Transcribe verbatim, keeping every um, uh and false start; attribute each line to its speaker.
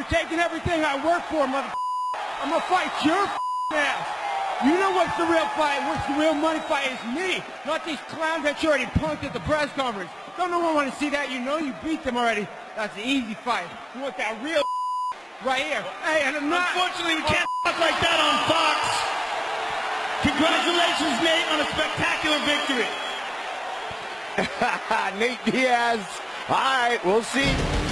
Speaker 1: You're taking everything I work for, mother. I'm gonna fight your ass. You know what's the real fight? What's the real money fight? Is me, not these clowns that you already punked at the press conference. Don't no one want to see that. You know you beat them already. That's the easy fight. You want that real right here. Hey, and I'm not.
Speaker 2: Unfortunately, we can't talk like that on Fox. Congratulations, Nate, on a spectacular victory.
Speaker 3: Nate Diaz. All right, we'll see.